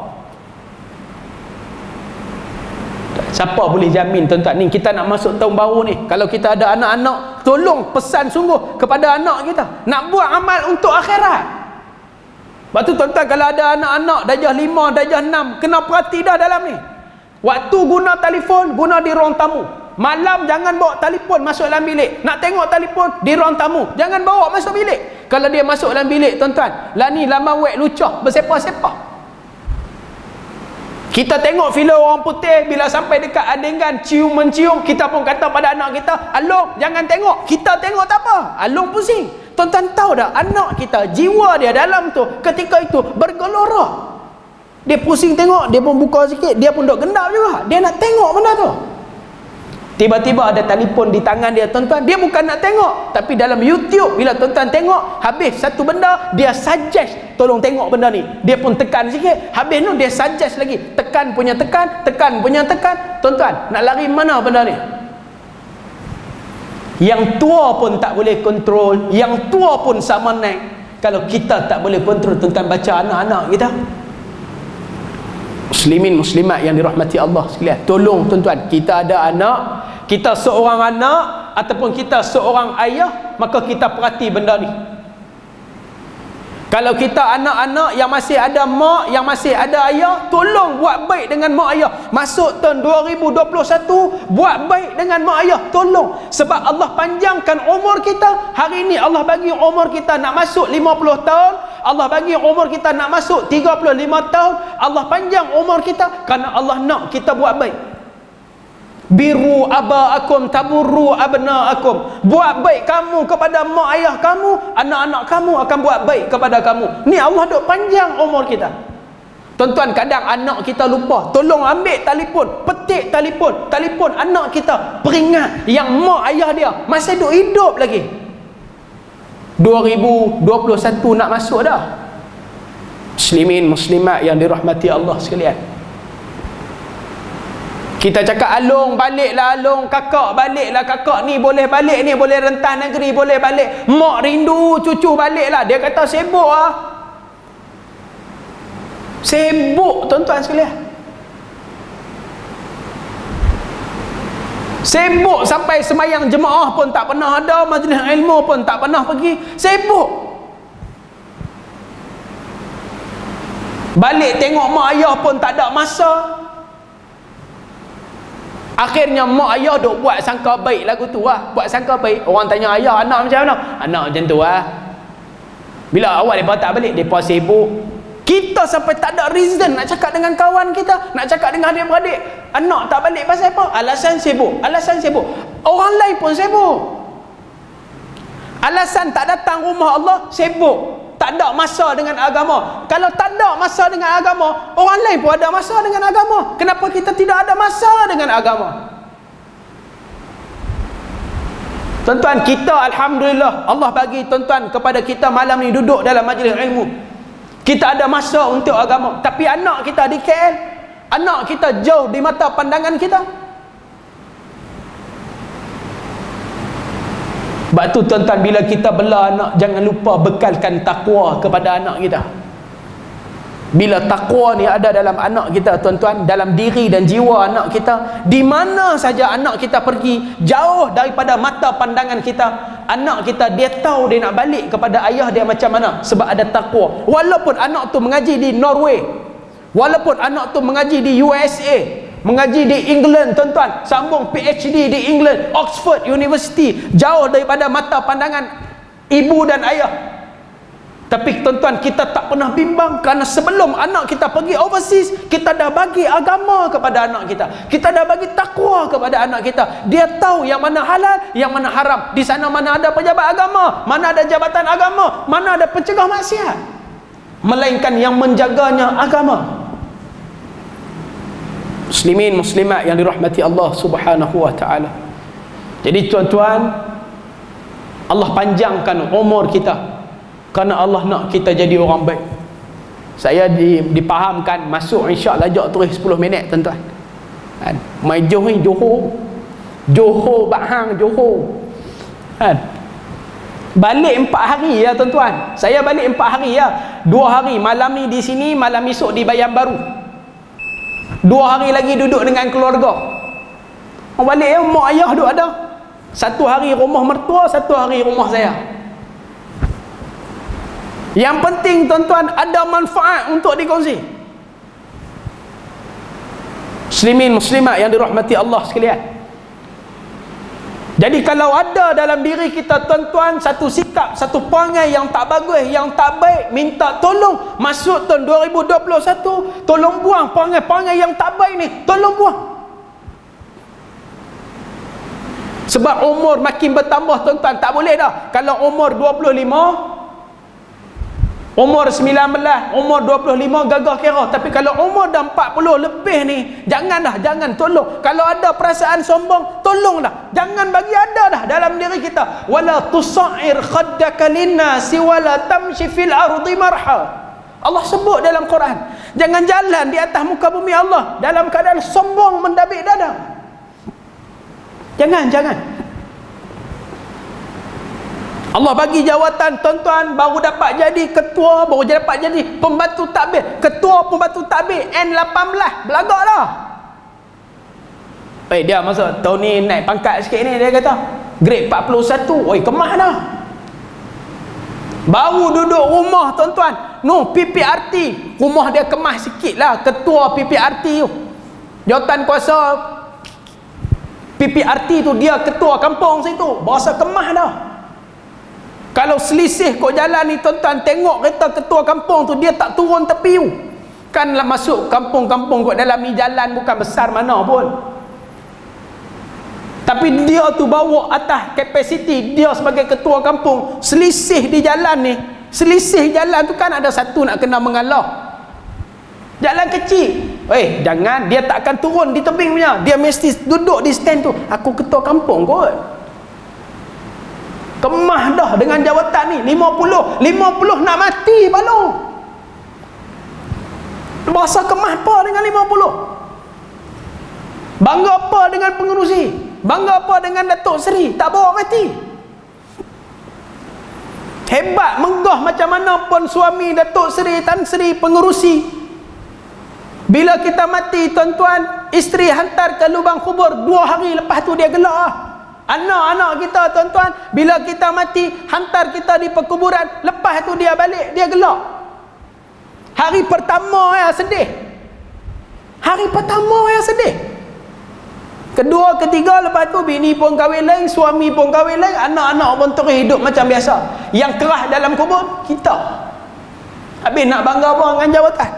Siapa boleh jamin tuan-tuan? Ni kita nak masuk tahun baru ni, kalau kita ada anak-anak, tolong pesan sungguh kepada anak kita nak buat amal untuk akhirat. Sebab tu tuan-tuan, kalau ada anak-anak darjah 5, darjah 6, kena perhati dah dalam ni. Waktu guna telefon, guna di ruang tamu. Malam jangan bawa telefon masuk dalam bilik. Nak tengok telefon di ruang tamu, jangan bawa masuk bilik. Kalau dia masuk dalam bilik tuan-tuan, lah ni lama wek lucah bersepa-sepa. Kita tengok filem orang putih, bila sampai dekat adegan cium-mencium, kita pun kata pada anak kita, Along jangan tengok. Kita tengok tak apa, Along pusing. Tuan-tuan tahu tak, anak kita, jiwa dia dalam tu ketika itu bergelora. Dia pusing tengok, dia pun buka sikit, dia pun duk gendap juga, dia nak tengok benda tu. Tiba-tiba ada telefon di tangan dia tuan-tuan, dia bukan nak tengok, tapi dalam YouTube bila tuan-tuan tengok habis satu benda, dia suggest tolong tengok benda ni, dia pun tekan sikit, habis tu dia suggest lagi, tekan punya tekan, tekan punya tekan. Tuan-tuan, nak lari mana benda ni? Yang tua pun tak boleh kontrol, yang tua pun sama naik. Kalau kita tak boleh kontrol, tuan-tuan, baca anak-anak kita. Muslimin muslimat yang dirahmati Allah sekalian, tolong tuan-tuan, kita ada anak, kita seorang anak ataupun kita seorang ayah, maka kita perhati benda ni. Kalau kita anak-anak yang masih ada mak, yang masih ada ayah, tolong buat baik dengan mak ayah. Masuk tahun 2021, buat baik dengan mak ayah, tolong. Sebab Allah panjangkan umur kita. Hari ni Allah bagi umur kita nak masuk 50 tahun, Allah bagi umur kita nak masuk 35 tahun. Allah panjang umur kita kerana Allah nak kita buat baik. Biru abaakum taburru abnaakum. Buat baik kamu kepada mak ayah kamu, anak-anak kamu akan buat baik kepada kamu. Ni Allah duk panjang umur kita. Tuan-tuan, kadang anak kita lupa, tolong ambil telefon, petik telefon anak kita, peringat yang mak ayah dia masih duk hidup lagi. 2021 nak masuk dah. Muslimin muslimat yang dirahmati Allah sekalian, kita cakap Along baliklah, Along kakak baliklah, kakak ni boleh balik, ni boleh rentah negeri, boleh balik, mak rindu cucu baliklah. Dia kata sibuk lah. Sibuk tuan-tuan sekalian, sibuk sampai semayang jemaah pun tak pernah ada, majlis ilmu pun tak pernah pergi, sibuk. Balik tengok mak ayah pun tak ada masa. Akhirnya mak ayah duk buat sangka baik lagu tu lah. Buat sangka baik. Orang tanya ayah, anak macam mana? Anak macam tu lah. Bila awal mereka tak balik, mereka sibuk. Kita sampai tak ada reason nak cakap dengan kawan kita, nak cakap dengan adik-beradik, anak tak balik pasal apa? Alasan sibuk. Alasan sibuk. Orang lain pun sibuk. Alasan tak datang rumah Allah, sibuk. Tak ada masa dengan agama. Kalau tak ada masa dengan agama, orang lain pun ada masa dengan agama. Kenapa kita tidak ada masa dengan agama? Tuan-tuan, kita alhamdulillah Allah bagi tuan-tuan kepada kita malam ni duduk dalam majlis ilmu. Kita ada masa untuk agama. Tapi anak kita di KL, anak kita jauh di mata pandangan kita. Sebab tu tuan-tuan, bila kita bela anak, jangan lupa bekalkan takwa kepada anak kita. Bila takwa ni ada dalam anak kita tuan-tuan, dalam diri dan jiwa anak kita, di mana saja anak kita pergi, jauh daripada mata pandangan kita, anak kita dia tahu dia nak balik kepada ayah dia macam mana, sebab ada takwa. Walaupun anak tu mengaji di Norway, walaupun anak tu mengaji di USA, mengaji di England tuan-tuan, sambung PhD di England, Oxford University, jauh daripada mata pandangan ibu dan ayah. Tapi tuan-tuan, kita tak pernah bimbang, kerana sebelum anak kita pergi overseas, kita dah bagi agama kepada anak kita, kita dah bagi takwa kepada anak kita. Dia tahu yang mana halal, yang mana haram. Di sana mana ada pejabat agama, mana ada jabatan agama, mana ada pencegah maksiat, melainkan yang menjaganya agama. Muslimin muslimat yang dirahmati Allah Subhanahu wa taala. Jadi tuan-tuan, Allah panjangkan umur kita kerana Allah nak kita jadi orang baik. Saya dipahamkan masuk insya-Allah jok terus 10 minit tuan-tuan. Kan? Mai Johor Bahang Johor. Kan? Balik 4 hari ya tuan-tuan. Saya balik 4 hari ya. 2 hari malam ni di sini, malam esok di Bayan Baru. 2 hari lagi duduk dengan keluarga. Balik ya, mak ayah duduk ada. 1 hari rumah mertua, 1 hari rumah saya. Yang penting tuan-tuan ada manfaat untuk dikongsi. Muslimin muslimat yang dirahmati Allah sekalian. Jadi kalau ada dalam diri kita tuan-tuan satu sikap, satu perangai yang tak bagus, yang tak baik, minta tolong. Masuk tahun 2021, tolong buang perangai-perangai yang tak baik ni, tolong buang. Sebab umur makin bertambah tuan-tuan, tak boleh dah. Kalau umur 25, umur 19, umur 25 gagah kira. Tapi kalau umur dah 40 lebih ni, jangan tolong. Kalau ada perasaan sombong, tolonglah. Jangan bagi ada dah dalam diri kita. Wala tusa'ir khaddaka linnasi wala tamshi fil ardi marha. Allah sebut dalam Quran, jangan jalan di atas muka bumi Allah dalam keadaan sombong mendabik dada. Jangan. Allah bagi jawatan tuan-tuan, baru dapat jadi ketua, baru dapat jadi pembantu takbir. Ketua pembantu takbir N18, belagak dah. Dia masa tahun ni naik pangkat sikit ni, dia kata grade 41. Oi, kemah dah. Baru duduk rumah tuan-tuan, PPRT, rumah dia kemah sikit lah. Ketua PPRT tu, jawatan kuasa PPRT tu, dia ketua kampung situ, berasa kemah dah. Kalau selisih kau jalan ni tuan-tuan, tengok kereta ketua kampung tu, dia tak turun tepi tu. Kanlah masuk kampung-kampung kau dalam ni jalan bukan besar mana pun. Tapi dia tu bawa atas kapasiti dia sebagai ketua kampung. Selisih di jalan ni, selisih jalan tu kan ada satu nak kena mengalah. Jalan kecil. Jangan, dia tak akan turun di tebing punya. Dia mesti duduk di stand tu. Aku ketua kampung kot. Kemah dah dengan jawatan ni. 50 nak mati balu. Bahasa kemah apa dengan 50? Bangga apa dengan pengerusi? Bangga apa dengan Datuk Seri? Tak bawa mati. Hebat megah macam mana pun suami Datuk Seri, Tan Seri, pengerusi. Bila kita mati tuan-tuan, isteri hantar ke lubang kubur, 2 hari lepas tu dia gelak lah. Anak-anak kita tuan-tuan, bila kita mati, hantar kita di perkuburan, lepas tu dia balik, dia gelak. Hari pertama ya sedih. Hari pertama ya sedih. Kedua, ketiga, lepas tu bini pun kahwin lain, suami pun kahwin lain, anak-anak pun terus hidup macam biasa. Yang kerah dalam kubur, kita. Habis nak bangga apa dengan jawatan?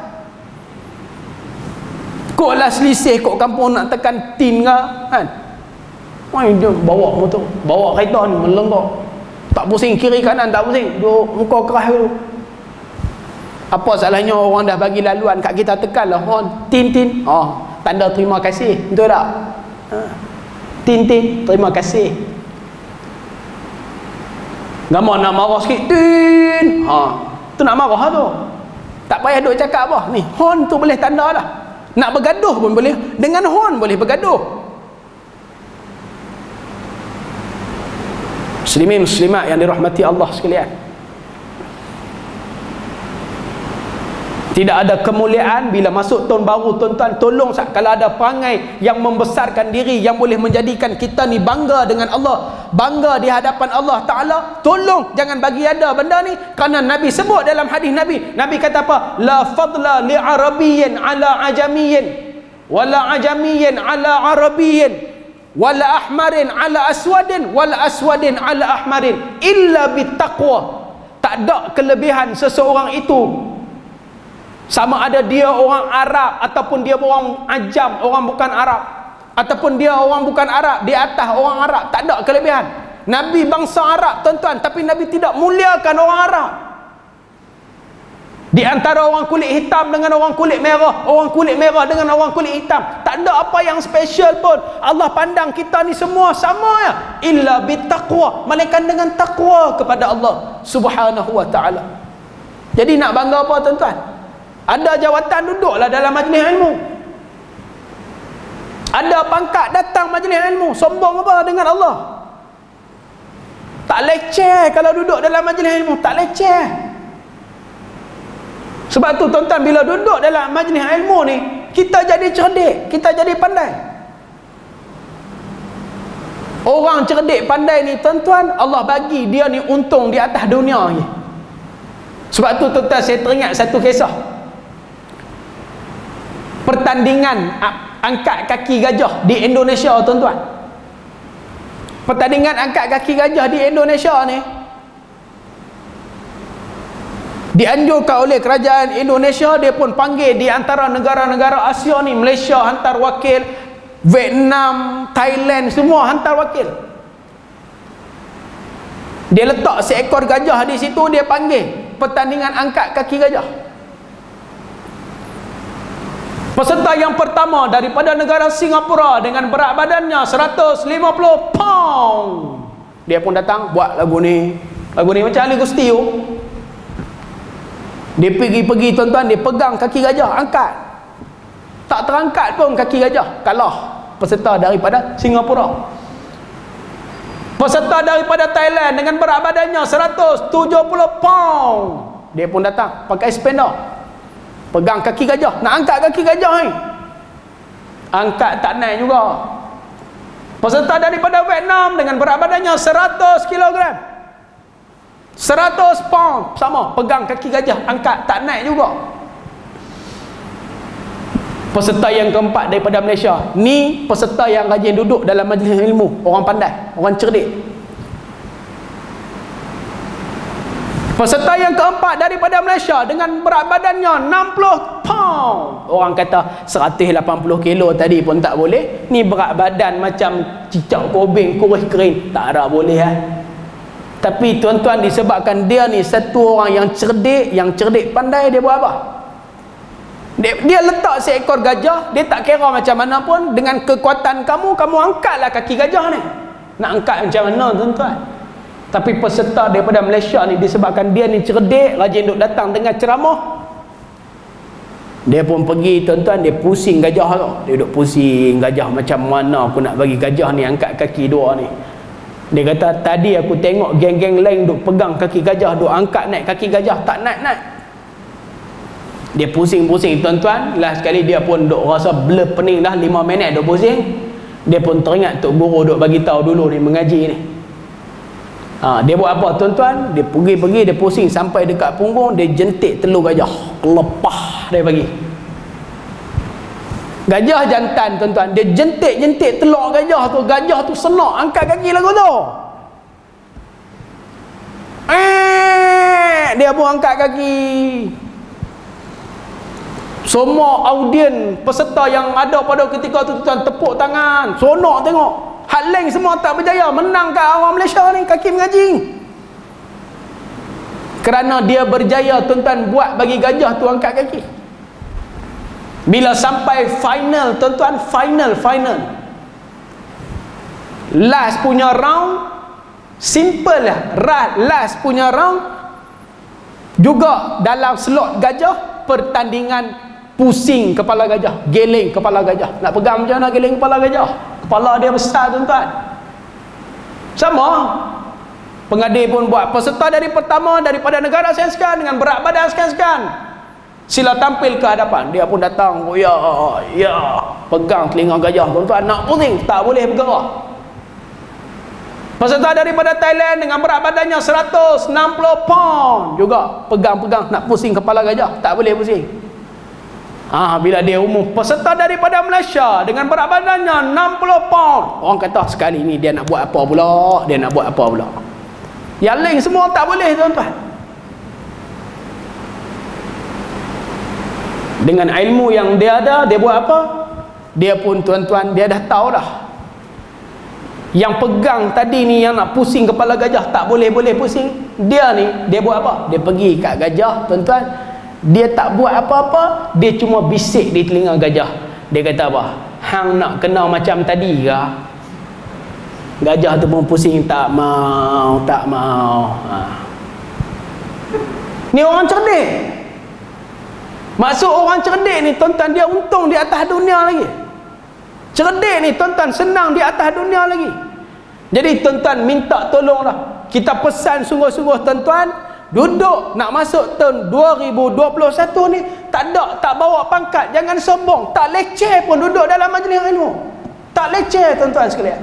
Kok lah selisih, kok kampung nak tekan tin ke, kan? Dia bawa motor, bawa kereta ni melenggak, tak pusing kiri kanan, tak pusing, duduk muka kerah dulu. Apa salahnya orang dah bagi laluan kat kita, tekan lah horn, tin, tanda terima kasih, betul tak? Tin, terima kasih. Gamak nak marah sikit, tin, tu nak marah tu, tak payah duk cakap apa ni, horn tu boleh tanda lah. Nak bergaduh pun boleh, dengan horn boleh bergaduh. Muslimin muslimat yang dirahmati Allah sekalian, tidak ada kemuliaan bila masuk tahun baru tuan-tuan. Tolong kalau ada perangai yang membesarkan diri, yang boleh menjadikan kita ni bangga dengan Allah, bangga di hadapan Allah Ta'ala, tolong jangan bagi ada benda ni. Kerana Nabi sebut dalam hadis Nabi kata apa? La fadla li arabiyyin ala ajamiyyin wala ajamiyyin ala arabiyyin wala ahmarin ala aswadin wala aswadin ala ahmarin illa bittaqwa. Tak ada kelebihan seseorang itu, sama ada dia orang Arab ataupun dia orang Ajam, orang bukan Arab, ataupun dia orang bukan Arab di atas orang Arab. Tak ada kelebihan. Nabi bangsa Arab tuan-tuan, tapi Nabi tidak muliakan orang Arab. Di antara orang kulit hitam dengan orang kulit merah, orang kulit merah dengan orang kulit hitam, tak ada apa yang special pun. Allah pandang kita ni semua sama ya, illa bittaqwa, melainkan dengan takwa kepada Allah Subhanahu wa taala. Jadi nak bangga apa tuan-tuan? Ada jawatan, duduklah dalam majlis ilmu. Ada pangkat, datang majlis ilmu. Sombong apa dengan Allah? Tak leceh kalau duduk dalam majlis ilmu, tak leceh. Sebab tu tuan-tuan, bila duduk dalam majlis ilmu ni, kita jadi cerdik, kita jadi pandai. Orang cerdik pandai ni tuan-tuan, Allah bagi dia ni untung di atas dunia ni. Sebab tu tuan-tuan, saya teringat satu kisah pertandingan angkat kaki gajah di Indonesia tuan-tuan. Pertandingan angkat kaki gajah di Indonesia ni dianjurkan oleh kerajaan Indonesia. Dia pun panggil di antara negara-negara Asia ni, Malaysia hantar wakil, Vietnam, Thailand, semua hantar wakil. Dia letak seekor gajah di situ, dia panggil pertandingan angkat kaki gajah. Peserta yang pertama daripada negara Singapura dengan berat badannya 150 pound. Dia pun datang buat lagu ni. Lagu ni macam Ali Gusti tu. Dia pergi tuan-tuan, dia pegang kaki gajah, angkat. Tak terangkat pun kaki gajah. Kalah peserta daripada Singapura. Peserta daripada Thailand dengan berat badannya 170 pound. Dia pun datang pakai sepeda, pegang kaki gajah, nak angkat kaki gajah ni. Angkat tak naik juga. Peserta daripada Vietnam dengan berat badannya 100 kilogram, 100 pound, sama, pegang kaki gajah, angkat tak naik juga. Peserta yang keempat daripada Malaysia, ni peserta yang rajin duduk dalam majlis ilmu, orang pandai, orang cerdik. Peserta yang keempat daripada Malaysia dengan berat badannya 60 pound. Orang kata 180 kilo tadi pun tak boleh, ni berat badan macam cicak kobing kurus kering, tak ada boleh lah. Tapi tuan-tuan, disebabkan dia ni satu orang yang cerdik pandai, dia buat apa? Dia letak seekor gajah, dia tak kira macam mana pun, dengan kekuatan kamu angkatlah kaki gajah ni. Nak angkat macam mana tuan-tuan? Tapi peserta daripada Malaysia ni, disebabkan dia ni cerdik, rajin duk datang dengan ceramah, dia pun pergi tuan-tuan, dia pusing gajah tu. Dia duk pusing gajah, macam mana aku nak bagi gajah ni angkat kaki dua ni. Dia kata, tadi aku tengok geng-geng lain duk pegang kaki gajah, duk angkat naik kaki gajah, tak naik-naik. Dia pusing-pusing tuan-tuan. Last sekali dia pun duk rasa blur pening dah, 5 minit duk pusing. Dia pun teringat Tok Guru duk bagi tahu dulu ni mengaji ni. Dia buat apa tuan-tuan? Dia pergi, dia pusing sampai dekat punggung, dia jentik telur gajah, kelepah dia bagi. Gajah jantan tuan-tuan, dia jentik telur gajah tu senak angkat kaki lagu tu. Dia pun angkat kaki. Semua audien peserta yang ada pada ketika tu tuan tepuk tangan, sonok tengok. Hak lain semua tak berjaya, menang kat orang Malaysia ni, kaki mengaji. Kerana dia berjaya tuan-tuan buat bagi gajah tu angkat kaki. Bila sampai final tuan-tuan, final last punya round, simple lah, last punya round juga dalam slot gajah, pertandingan pusing kepala gajah, geleng kepala gajah. Nak pegang macam mana geleng kepala gajah? Kepala dia besar tuan-tuan. Sama, pengadil pun buat peserta dari pertama daripada negara sekian dengan berat badan sekian, sila tampil ke hadapan. Dia pun datang, ya, pegang telinga gajah tuan-tuan, nak pusing, tak boleh bergerak. Peserta daripada Thailand dengan berat badannya 160 pound juga, pegang-pegang nak pusing kepala gajah, tak boleh pusing. Bila dia umum peserta daripada Malaysia dengan berat badannya 60 pound, orang kata sekali ni dia nak buat apa pula, yang lain semua tak boleh tuan-tuan. Dengan ilmu yang dia ada, dia buat apa? Dia pun tuan-tuan, dia dah tahu dah, yang pegang tadi ni, yang nak pusing kepala gajah tak boleh pusing, dia ni, dia buat apa? Dia pergi kat gajah tuan-tuan, Dia tak buat apa-apa, dia cuma bisik di telinga gajah. Dia kata apa? Hang nak kena macam tadi ke? Gajah tu pun pusing, tak mau. Ni orang cerdik. Maksud orang cerdik ni tuan-tuan, dia untung di atas dunia lagi. Cerdik ni tuan-tuan, senang di atas dunia lagi. Jadi tuan-tuan minta tolonglah. Kita pesan sungguh-sungguh tuan-tuan, duduk nak masuk tahun 2021 ni, tak bawa pangkat, jangan sombong, tak leceh pun duduk dalam majlis ilmu. Tak leceh tuan-tuan sekalian.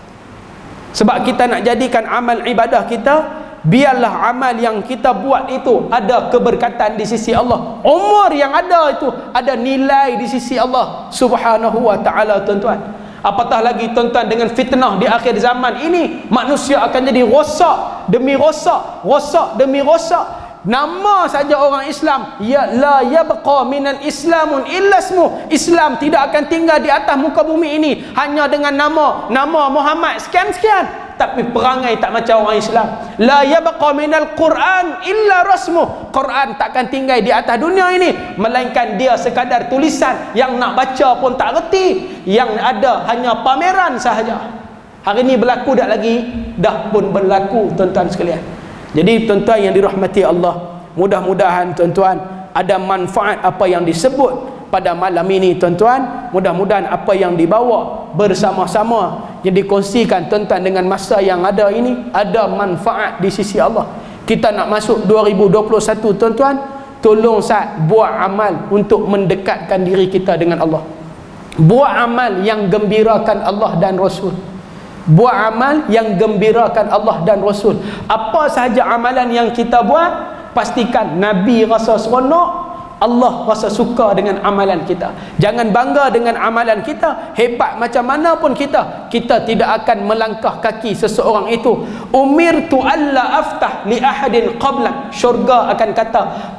Sebab kita nak jadikan amal ibadah kita, biarlah amal yang kita buat itu ada keberkatan di sisi Allah. Umur yang ada itu ada nilai di sisi Allah Subhanahu wa ta'ala tuan-tuan. Apatah lagi tuan-tuan dengan fitnah di akhir zaman ini, manusia akan jadi rosak demi rosak, rosak demi rosak. Nama saja orang Islam, ya la yabqa minal islamun illa ismu. Islam tidak akan tinggal di atas muka bumi ini hanya dengan nama Muhammad sekian-sekian, tapi perangai tak macam orang Islam. La yabqa minal Quran illa rasmuh. Quran takkan tinggal di atas dunia ini melainkan dia sekadar tulisan yang nak baca pun tak reti, yang ada hanya pameran sahaja. Hari ini berlaku tak lagi? Dah pun berlaku tuan-tuan sekalian. Jadi tuan-tuan yang dirahmati Allah, mudah-mudahan tuan-tuan ada manfaat apa yang disebut pada malam ini tuan-tuan. Mudah-mudahan apa yang dibawa bersama-sama yang dikongsikan tuan-tuan dengan masa yang ada ini ada manfaat di sisi Allah. Kita nak masuk 2021 tuan-tuan, tolong buat amal untuk mendekatkan diri kita dengan Allah. Buat amal yang gembirakan Allah dan Rasul. Buat amal yang gembirakan Allah dan Rasul. Apa sahaja amalan yang kita buat, pastikan Nabi rasa seronok, Allah rasa suka dengan amalan kita. Jangan bangga dengan amalan kita, hebat macam mana pun kita tidak akan melangkah kaki seseorang itu. Umirtu alla aftah li ahadin qablak. Syurga akan kata,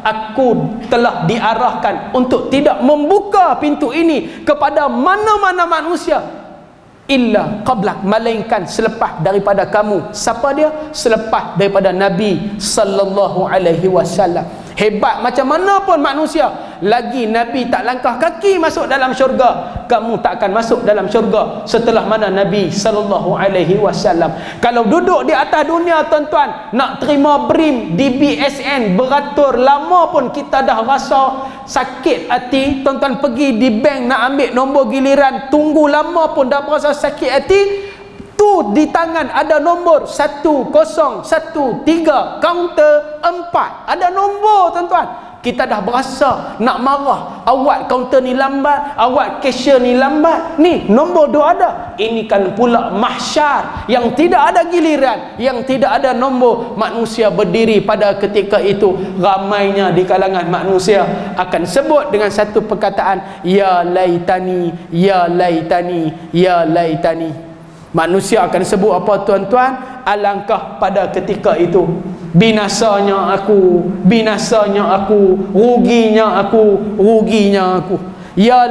aku telah diarahkan untuk tidak membuka pintu ini kepada mana-mana manusia illa qablak, melainkan selepas daripada kamu. Siapa dia? Selepas daripada Nabi sallallahu alaihi wasallam. Hebat macam mana pun manusia, lagi Nabi tak langkah kaki masuk dalam syurga, kamu tak akan masuk dalam syurga setelah mana Nabi sallallahu alaihi wasallam. Kalau duduk di atas dunia tuan-tuan, nak terima BRIM di BSN beratur lama pun kita dah rasa sakit hati. Tuan-tuan pergi di bank nak ambil nombor giliran, tunggu lama pun dah rasa sakit hati. Tu di tangan ada nombor 1013 kaunter 4, ada nombor tuan-tuan. Kita dah berasa nak marah, awak kaunter ni lambat, awak cashier ni lambat. Ni nombor tu ada. Ini kan pula mahsyar yang tidak ada giliran, yang tidak ada nombor. Manusia berdiri pada ketika itu, ramainya di kalangan manusia akan sebut dengan satu perkataan, ya laitani, ya laitani, ya laitani. Manusia akan sebut apa tuan-tuan? Alangkah pada ketika itu binasanya aku, binasanya aku, ruginya aku, ruginya aku. Ya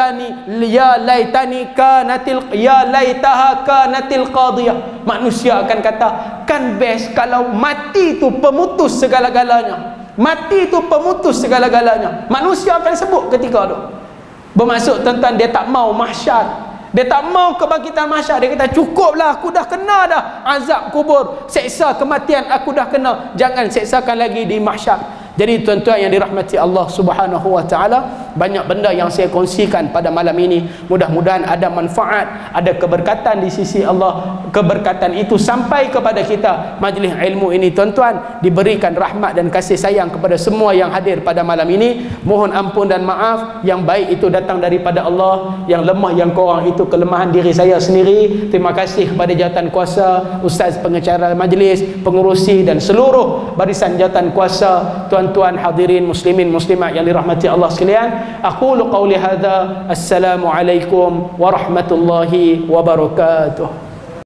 laitani kanatil, ya laitaha kanatil qadiyah. Manusia akan kata, kan best kalau mati itu pemutus segala-galanya. Mati itu pemutus segala-galanya. Manusia akan sebut ketika itu. Bermaksud tuan-tuan, dia tak mau mahsyar, dia tak mau kebangkitan mahsyar. Dia kata, cukuplah, aku dah kena dah azab kubur, seksa kematian aku dah kena, jangan seksakan lagi di mahsyar. Jadi tuan-tuan yang dirahmati Allah Subhanahu wa ta'ala, banyak benda yang saya kongsikan pada malam ini. Mudah-mudahan ada manfaat, ada keberkatan di sisi Allah. Keberkatan itu sampai kepada kita. Majlis ilmu ini tuan-tuan diberikan rahmat dan kasih sayang kepada semua yang hadir pada malam ini. Mohon ampun dan maaf, yang baik itu datang daripada Allah, yang lemah, yang kurang itu kelemahan diri saya sendiri. Terima kasih kepada jawatan kuasa, ustaz pengacara majlis, pengurusi dan seluruh barisan jawatan kuasa, tuan-tuan hadirin muslimin muslimat yang dirahmati Allah sekalian. Aqulu qawli hadza, assalamualaikum warahmatullahi wabarakatuh.